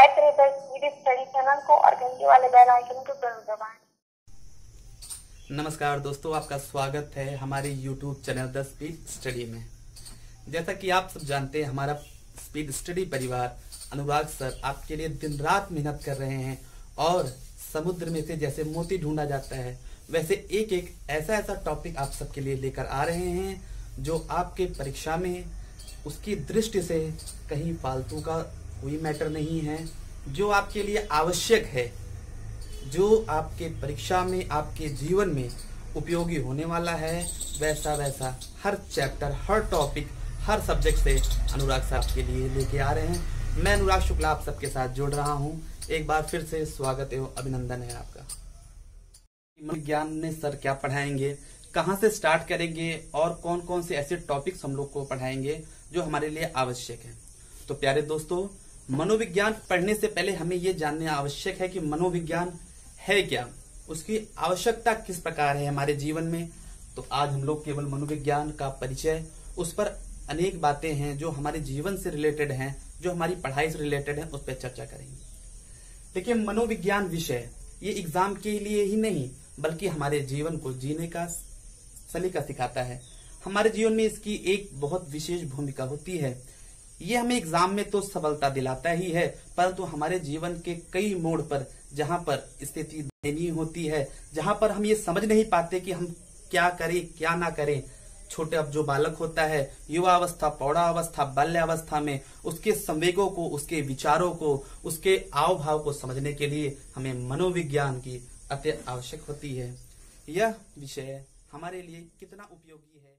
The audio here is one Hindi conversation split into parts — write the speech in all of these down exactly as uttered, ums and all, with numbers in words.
Gayatri the speed study channel को और घंटी वाले बेल आइकन को जरूर दबाएं। नमस्कार दोस्तों, आपका स्वागत है हमारे YouTube channel the speed study में। जैसा कि आप सब जानते हैं, हमारा स्पीड स्टडी परिवार अनुराग सर आपके लिए दिन रात मेहनत कर रहे हैं और समुद्र में से जैसे मोती ढूंढा जाता है वैसे एक एक ऐसा ऐसा टॉपिक आप सबके लिए लेकर आ रहे हैं जो आपके परीक्षा में उसकी दृष्टि से कहीं फालतू का कोई मैटर नहीं है, जो आपके लिए आवश्यक है, जो आपके परीक्षा में आपके जीवन में उपयोगी होने वाला है। वैसा वैसा हर चैप्टर, हर टॉपिक, हर सब्जेक्ट से अनुराग साहब के लिए लेके आ रहे हैं। मैं अनुराग शुक्ला आप सबके साथ जुड़ रहा हूं। एक बार फिर से स्वागत एवं अभिनंदन है आपका। विज्ञान में सर क्या पढ़ाएंगे, कहां से स्टार्ट करेंगे और कौन कौन से ऐसे टॉपिक्स हम लोग को पढ़ाएंगे जो हमारे लिए आवश्यक है। तो प्यारे दोस्तों, मनोविज्ञान पढ़ने से पहले हमें ये जानना आवश्यक है कि मनोविज्ञान है क्या, उसकी आवश्यकता किस प्रकार है हमारे जीवन में। तो आज हम लोग केवल मनोविज्ञान का परिचय, उस पर अनेक बातें हैं जो हमारे जीवन से रिलेटेड हैं, जो हमारी पढ़ाई से रिलेटेड हैं, उस पर चर्चा करेंगे। देखिए, मनोविज्ञान विषय ये एग्जाम के लिए ही नहीं बल्कि हमारे जीवन को जीने का सलीका सिखाता है। हमारे जीवन में इसकी एक बहुत विशेष भूमिका होती है। ये हमें एग्जाम में तो सफलता दिलाता ही है, परंतु हमारे जीवन के कई मोड़ पर जहां पर स्थिति दयनीय होती है, जहां पर हम ये समझ नहीं पाते कि हम क्या करें क्या ना करें। छोटे अब जो बालक होता है, युवा अवस्था, प्रौढ़ा अवस्था, बाल्यावस्था में उसके संवेगों को, उसके विचारों को, उसके आव भाव को समझने के लिए हमें मनोविज्ञान की अति आवश्यक होती है। यह विषय हमारे लिए कितना उपयोगी है,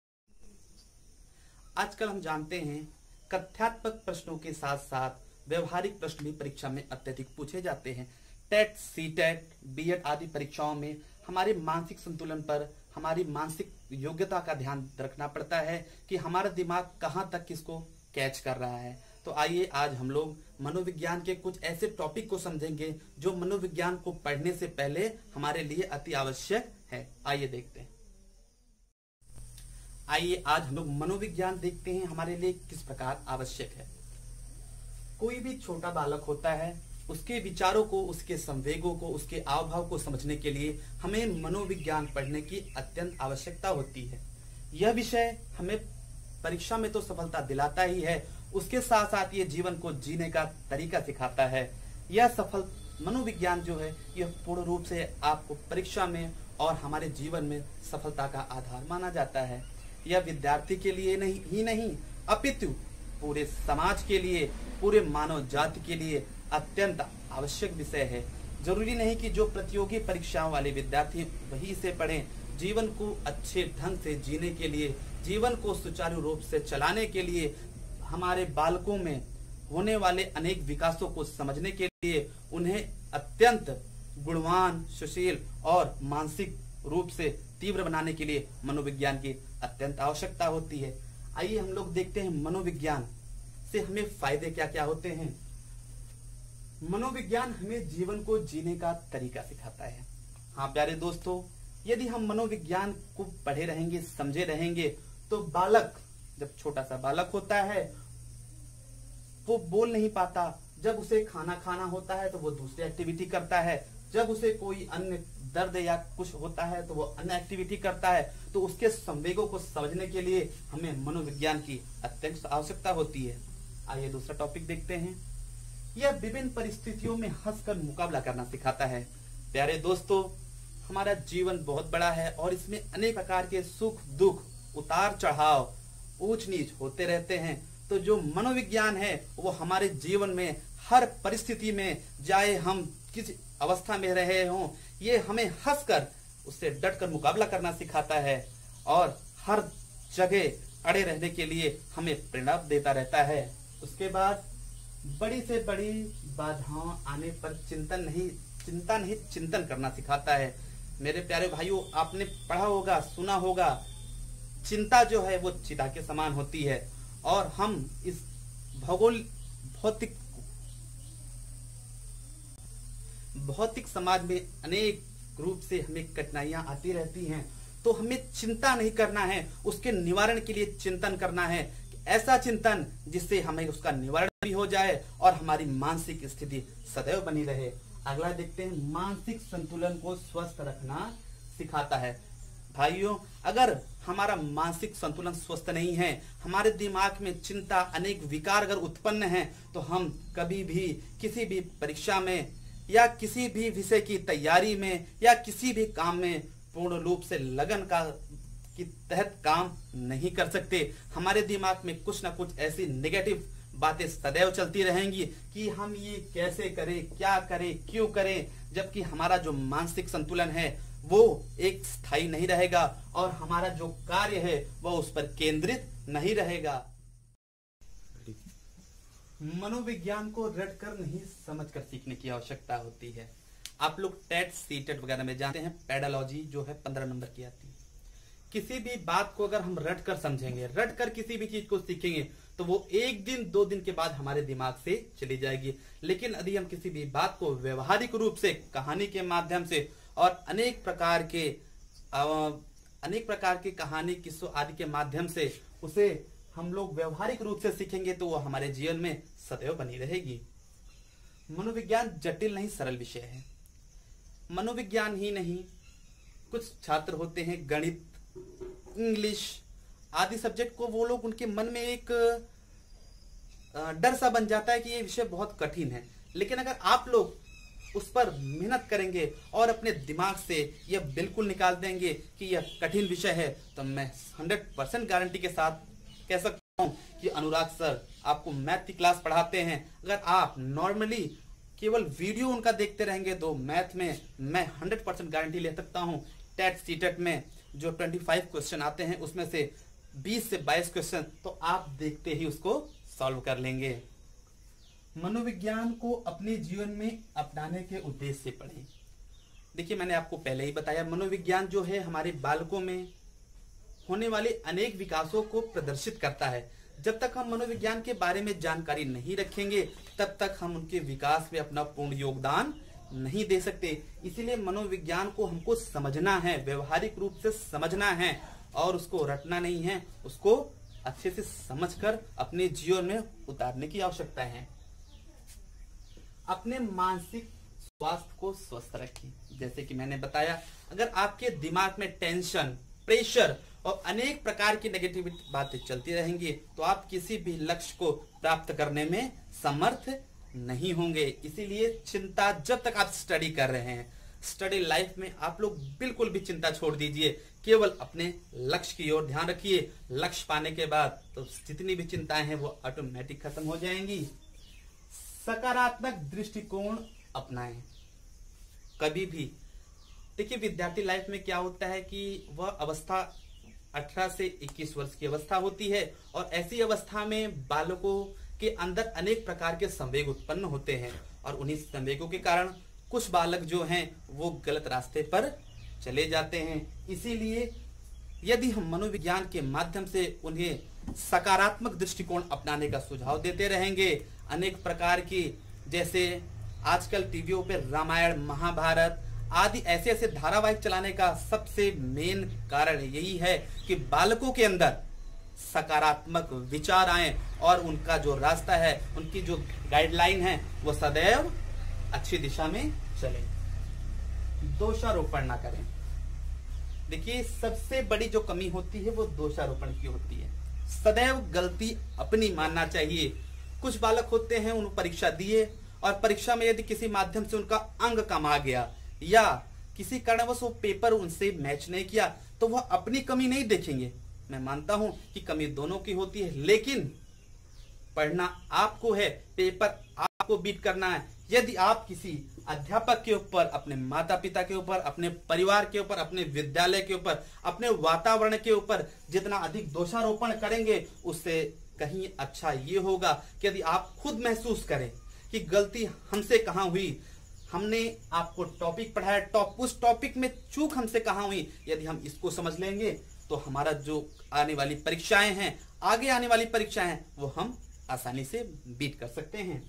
आजकल हम जानते हैं कथ्यात्मक प्रश्नों के साथ साथ व्यवहारिक प्रश्न भी परीक्षा में अत्यधिक पूछे जाते हैं। TET, C TET, B Ed आदि परीक्षाओं में हमारे मानसिक संतुलन पर, हमारी मानसिक योग्यता का ध्यान रखना पड़ता है कि हमारा दिमाग कहाँ तक किसको कैच कर रहा है। तो आइए आज हम लोग मनोविज्ञान के कुछ ऐसे टॉपिक को समझेंगे जो मनोविज्ञान को पढ़ने से पहले हमारे लिए अति आवश्यक है। आइए देखते हैं। आइए आज हम लोग मनोविज्ञान देखते हैं हमारे लिए किस प्रकार आवश्यक है। कोई भी छोटा बालक होता है, उसके विचारों को, उसके संवेगों को, उसके आव भाव को समझने के लिए हमें मनोविज्ञान पढ़ने की अत्यंत आवश्यकता होती है। यह विषय हमें परीक्षा में तो सफलता दिलाता ही है, उसके साथ साथ ये जीवन को जीने का तरीका सिखाता है। यह सफल मनोविज्ञान जो है यह पूर्ण रूप से आपको परीक्षा में और हमारे जीवन में सफलता का आधार माना जाता है। यह विद्यार्थी के लिए नहीं ही नहीं अपितु पूरे समाज के लिए, पूरे मानव जाति के लिए अत्यंत आवश्यक विषय है। जरूरी नहीं कि जो प्रतियोगी परीक्षाओं वाले विद्यार्थी वही से पढ़ें। जीवन को अच्छे ढंग से जीने के लिए, जीवन को सुचारू रूप से चलाने के लिए, हमारे बालकों में होने वाले अनेक विकासों को समझने के लिए उन्हें अत्यंत गुणवान, सुशील और मानसिक रूप से तीव्र बनाने के लिए मनोविज्ञान की अत्यंत आवश्यकता होती है। आइए हम लोग देखते हैं मनोविज्ञान से हमें फायदे क्या क्या होते हैं। मनोविज्ञान हमें जीवन को जीने का तरीका सिखाता है। हाँ प्यारे दोस्तों, यदि हम मनोविज्ञान को पढ़े रहेंगे, समझे रहेंगे, तो बालक, जब छोटा सा बालक होता है वो बोल नहीं पाता। जब उसे खाना खाना होता है तो वो दूसरी एक्टिविटी करता है। जब उसे कोई अन्य दर्द या कुछ होता है तो वो अन्य एक्टिविटी करता है। तो उसके संवेगों को समझने के लिए हमें मनोविज्ञान की अत्यंत आवश्यकता होती है। आइए दूसरा टॉपिक देखते हैं। यह विभिन्न परिस्थितियों में हंसकर मुकाबला करना सिखाता है। प्यारे दोस्तों, हमारा जीवन बहुत बड़ा है और इसमें अनेक प्रकार के सुख दुख, उतार चढ़ाव, ऊंच नीच होते रहते हैं। तो जो मनोविज्ञान है वो हमारे जीवन में हर परिस्थिति में, चाहे हम किस अवस्था में रहे हों, ये हमें हंसकर उससे डटकर मुकाबला करना सिखाता है और हर जगह अड़े रहने के लिए हमें प्रेरणा देता रहता है। उसके बाद बड़ी से बड़ी बाधाओं आने पर चिंतन नहीं चिंता नहीं चिंतन करना सिखाता है। मेरे प्यारे भाइयों, आपने पढ़ा होगा, सुना होगा, चिंता जो है वो चिता के समान होती है और हम इस भौगोल भौतिक भौतिक समाज में अनेक रूप से हमें कठिनाइयां आती रहती हैं। तो हमें चिंता नहीं करना है, उसके निवारण के लिए चिंतन करना है कि ऐसा चिंतन जिससे हमें उसका निवारण भी हो जाए और हमारी मानसिक स्थिति सदैव बनी रहे। अगला देखते हैं, मानसिक संतुलन को स्वस्थ रखना सिखाता है। भाइयों, अगर हमारा मानसिक संतुलन स्वस्थ नहीं है, हमारे दिमाग में चिंता, अनेक विकार अगर उत्पन्न हैं, तो हम कभी भी किसी भी परीक्षा में या किसी भी विषय की तैयारी में या किसी भी काम में पूर्ण रूप से लगन का के तहत काम नहीं कर सकते। हमारे दिमाग में कुछ ना कुछ ऐसी नेगेटिव बातें सदैव चलती रहेंगी कि हम ये कैसे करें, क्या करें, क्यों करें, जबकि हमारा जो मानसिक संतुलन है वो एक स्थायी नहीं रहेगा और हमारा जो कार्य है वह उस पर केंद्रित नहीं रहेगा। मनोविज्ञान को रटकर नहीं समझकर सीखने की आवश्यकता होती है। आप लोग टेट सीटेट वगैरह में जानते हैं, पेडालॉजी जो है पंद्रह नंबर की आती है। किसी भी बात को अगर हम रट कर समझेंगे, रट कर किसी भी चीज को सीखेंगे, तो वो एक दिन दो दिन के बाद हमारे दिमाग से चली जाएगी। लेकिन यदि हम किसी भी बात को व्यवहारिक रूप से, कहानी के माध्यम से और अनेक प्रकार के अनेक प्रकार की कहानी, किस्सों आदि के माध्यम से उसे हम लोग व्यवहारिक रूप से सीखेंगे, तो वो हमारे जीवन में सदैव बनी रहेगी। मनोविज्ञान जटिल नहीं, सरल विषय है। मनोविज्ञान ही नहीं, कुछ छात्र होते हैं गणित, इंग्लिश आदि सब्जेक्ट को वो लोग, उनके मन में एक डर सा बन जाता है कि ये विषय बहुत कठिन है। लेकिन अगर आप लोग उस पर मेहनत करेंगे और अपने दिमाग से यह बिल्कुल निकाल देंगे कि यह कठिन विषय है, तो मैं हंड्रेड परसेंट गारंटी के साथ कह सकता हूं कि अनुराग सर आपको मैथ की क्लास पढ़ाते हैं। अगर आप नॉर्मली केवल वीडियो उनका देखते रहेंगे तो मैथ में मैं हंड्रेड परसेंट गारंटी ले सकता हूं, टेट सीटेट में जो पच्चीस क्वेश्चन आते हैं उसमें से बीस से बाईस क्वेश्चन तो आप देखते ही उसको सॉल्व कर लेंगे। मनोविज्ञान को अपने जीवन में अपनाने के उद्देश्य से पढ़ें। देखिए, मैंने आपको पहले ही बताया, मनोविज्ञान जो है हमारे बालकों में होने वाले अनेक विकासों को प्रदर्शित करता है। जब तक हम मनोविज्ञान के बारे में जानकारी नहीं रखेंगे, तब तक हम उनके विकास में अपना पूर्ण योगदान नहीं दे सकते। इसीलिए मनोविज्ञान को हमको समझना है, व्यवहारिक रूप से समझना है और उसको रटना नहीं है, उसको अच्छे से समझकर अपने जीवन में उतारने की आवश्यकता है। अपने मानसिक स्वास्थ्य को स्वस्थ रखें। जैसे कि मैंने बताया, अगर आपके दिमाग में टेंशन, प्रेशर और अनेक प्रकार की नेगेटिव बातें चलती रहेंगी, तो आप किसी भी लक्ष्य को प्राप्त करने में समर्थ नहीं होंगे। इसीलिए चिंता, जब तक आप स्टडी कर रहे हैं, स्टडी लाइफ में आप लोग बिल्कुल भी चिंता छोड़ दीजिए, केवल अपने लक्ष्य की ओर ध्यान रखिए। लक्ष्य पाने के बाद तो जितनी भी चिंताएं हैं वो ऑटोमेटिक खत्म हो जाएंगी। सकारात्मक दृष्टिकोण अपनाएं। कभी भी देखिए, विद्यार्थी लाइफ में क्या होता है कि वह अवस्था अठारह से इक्कीस वर्ष की अवस्था होती है और ऐसी अवस्था में बालकों के अंदर अनेक प्रकार के संवेग उत्पन्न होते हैं और उन्हीं संवेगों के कारण कुछ बालक जो हैं वो गलत रास्ते पर चले जाते हैं। इसीलिए यदि हम मनोविज्ञान के माध्यम से उन्हें सकारात्मक दृष्टिकोण अपनाने का सुझाव देते रहेंगे, अनेक प्रकार की, जैसे आजकल टीवियों पे रामायण, महाभारत आदि ऐसे ऐसे धारावाहिक चलाने का सबसे मेन कारण यही है कि बालकों के अंदर सकारात्मक विचार आए और उनका जो रास्ता है, उनकी जो गाइडलाइन है, वो सदैव अच्छी दिशा में चले। दोषारोपण ना करें। देखिए, सबसे बड़ी जो कमी होती है वो दोषारोपण की होती है। सदैव गलती अपनी मानना चाहिए। कुछ बालक होते हैं, उन परीक्षा दिए और परीक्षा में यदि किसी माध्यम से उनका अंक कम आ गया या किसी कारणवश वो पेपर उनसे मैच नहीं किया, तो वह अपनी कमी नहीं देखेंगे। मैं मानता हूं कि कमी दोनों की होती है, लेकिन पढ़ना आपको है, पेपर आपको बीट करना है। यदि आप किसी अध्यापक के ऊपर, अपने माता पिता के ऊपर, अपने परिवार के ऊपर, अपने विद्यालय के ऊपर, अपने वातावरण के ऊपर जितना अधिक दोषारोपण करेंगे, उससे कहीं अच्छा ये होगा कि यदि आप खुद महसूस करें कि गलती हमसे कहां हुई, हमने आपको टॉपिक पढ़ाया, टॉप उस टॉपिक में चूक हमसे कहां हुई, यदि हम इसको समझ लेंगे तो हमारा जो आने वाली परीक्षाएं हैं, आगे आने वाली परीक्षाएं हैं, वो हम आसानी से बीट कर सकते हैं।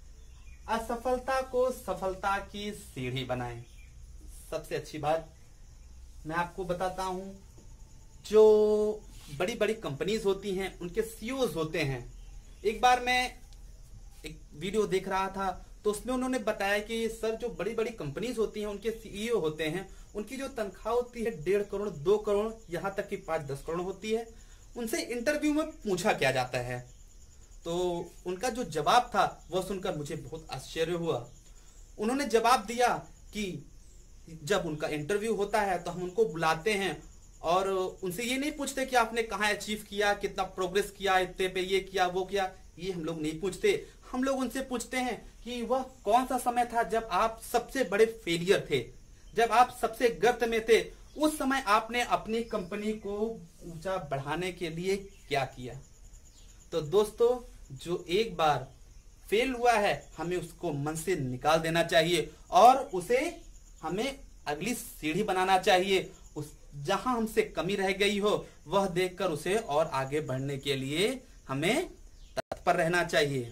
असफलता को सफलता की सीढ़ी बनाएं। सबसे अच्छी बात मैं आपको बताता हूं, जो बड़ी बड़ी कंपनीज होती हैं उनके सीईओज होते हैं। एक बार मैं एक वीडियो देख रहा था तो उसमें उन्होंने बताया कि सर जो बड़ी बड़ी कंपनीज होती हैं उनके सीईओ होते हैं, उनकी जो तनख्वाह होती है डेढ़ करोड़ दो करोड़ यहाँ तक कि पांच दस करोड़ होती है। उनसे इंटरव्यू में पूछा क्या जाता है तो उनका जो जवाब था वह सुनकर मुझे बहुत आश्चर्य हुआ। उन्होंने जवाब दिया कि जब उनका इंटरव्यू होता है तो हम उनको बुलाते हैं और उनसे ये नहीं पूछते कि आपने कहाँ अचीव किया, कितना प्रोग्रेस किया, इतने पे ये किया वो किया, ये हम लोग नहीं पूछते। हम लोग उनसे पूछते हैं कि वह कौन सा समय था जब आप सबसे बड़े फेलियर थे, जब आप सबसे गर्त में थे, उस समय आपने अपनी कंपनी को ऊंचा बढ़ाने के लिए क्या किया। तो दोस्तों जो एक बार फेल हुआ है हमें उसको मन से निकाल देना चाहिए और उसे हमें अगली सीढ़ी बनाना चाहिए। उस जहां हमसे कमी रह गई हो वह देखकर उसे और आगे बढ़ने के लिए हमें तत्पर रहना चाहिए।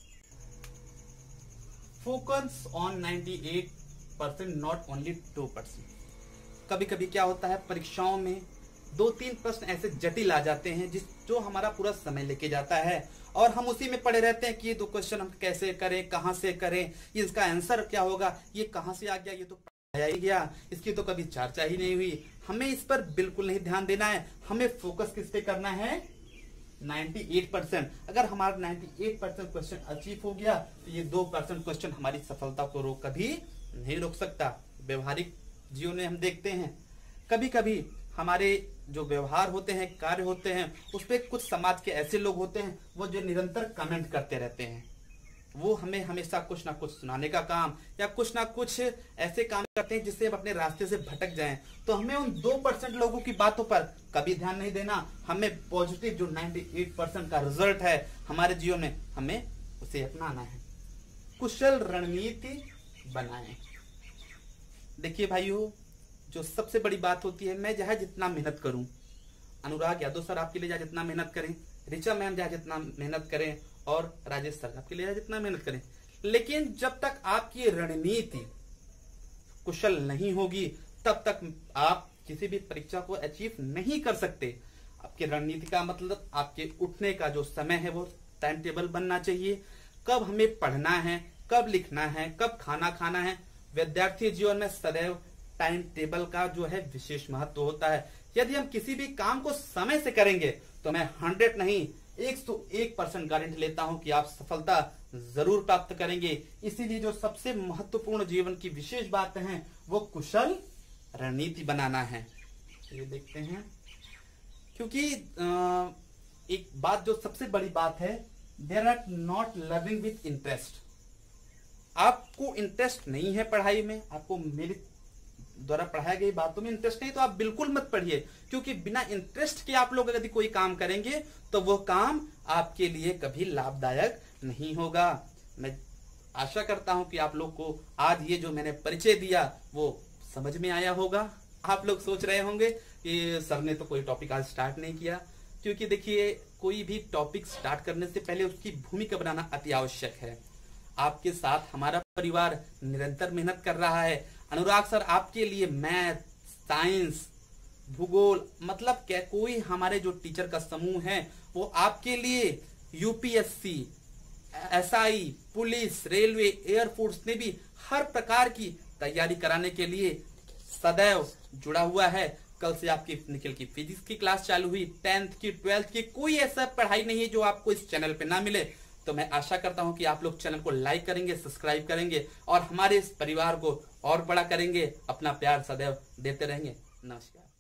Focus on ninety eight percent not only two percent. कभी कभी क्या होता है परीक्षाओं में दो तीन प्रश्न ऐसे जटिल आ जाते हैं जिस जो हमारा पूरा समय लेके जाता है और हम उसी में पड़े रहते हैं कि ये दो क्वेश्चन हम कैसे करें, कहां से करें, इसका आंसर क्या होगा, ये कहां से आ गया, ये तो पढ़ाया ही गया, इसकी तो कभी चर्चा ही नहीं हुई। हमें इस पर बिल्कुल नहीं ध्यान देना है। हमें फोकस किस पे करना है, अट्ठानवे परसेंट। अगर हमारा अट्ठानवे परसेंट क्वेश्चन अचीव हो गया तो ये दो परसेंट क्वेश्चन हमारी सफलता को रोक कभी नहीं रोक सकता। व्यवहारिक जीवन में हम देखते हैं कभी कभी हमारे जो व्यवहार होते हैं, कार्य होते हैं, उस पर कुछ समाज के ऐसे लोग होते हैं वो जो निरंतर कमेंट करते रहते हैं। वो हमें हमेशा कुछ ना कुछ सुनाने का काम या कुछ ना कुछ ऐसे काम करते हैं जिससे हम अपने रास्ते से भटक जाएं। तो हमें उन दो परसेंट लोगों की बातों पर कभी ध्यान नहीं देना। हमें पॉजिटिव जो अट्ठानवे परसेंट का रिजल्ट है हमारे जीवन में, हमें उसे अपनाना है। कुशल रणनीति बनाएं। देखिए भाइयों, जो सबसे बड़ी बात होती है, मैं चाहे जितना मेहनत करूं, अनुराग यादव सर आपके लिए चाहे जितना मेहनत करें, ऋचा मैम चाहे जितना मेहनत करें और राजेश सर आपके लिए जितना मेहनत करें, लेकिन जब तक आपकी रणनीति कुशल नहीं होगी तब तक आप किसी भी परीक्षा को अचीव नहीं कर सकते। आपकी रणनीति का मतलब आपके उठने का जो समय है वो टाइम टेबल बनना चाहिए। कब हमें पढ़ना है, कब लिखना है, कब खाना खाना है। विद्यार्थी जीवन में सदैव टाइम टेबल का जो है विशेष महत्व होता है। यदि हम किसी भी काम को समय से करेंगे तो मैं हंड्रेड नहीं एक सौ एक परसेंट गारंटी लेता हूं कि आप सफलता जरूर प्राप्त करेंगे। इसीलिए जो सबसे महत्वपूर्ण जीवन की विशेष बात है वो कुशल रणनीति बनाना है। ये देखते हैं, क्योंकि एक बात जो सबसे बड़ी बात है, there are not learning with interest. आपको इंटरेस्ट नहीं है पढ़ाई में, आपको मेरे द्वारा पढ़ाई गई बातों में इंटरेस्ट नहीं, तो आप बिल्कुल मत पढ़िए, क्योंकि बिना इंटरेस्ट के आप लोग यदि कोई काम करेंगे तो वो काम आपके लिए कभी लाभदायक नहीं होगा। मैं आशा करता हूं कि आप लोग को आज ये जो मैंने परिचय दिया वो समझ में आया होगा। आप लोग सोच रहे होंगे कि सर ने तो कोई टॉपिक आज स्टार्ट नहीं किया, क्योंकि देखिए कोई भी टॉपिक स्टार्ट करने से पहले उसकी भूमिका बनाना अति आवश्यक है। आपके साथ हमारा परिवार निरंतर मेहनत कर रहा है। अनुराग सर आपके लिए मैथ, साइंस, भूगोल, मतलब क्या कोई हमारे जो टीचर का समूह है वो आपके लिए UPSC, SI, police, railway, air force में भी हर प्रकार की तैयारी कराने के लिए सदैव जुड़ा हुआ है। कल से आपकी निकल की फिजिक्स की क्लास चालू हुई, टेंथ की, ट्वेल्थ की, कोई ऐसा पढ़ाई नहीं है जो आपको इस चैनल पे ना मिले। तो मैं आशा करता हूं कि आप लोग चैनल को लाइक करेंगे, सब्सक्राइब करेंगे और हमारे इस परिवार को और बड़ा करेंगे। अपना प्यार सदैव देते रहेंगे। नमस्कार।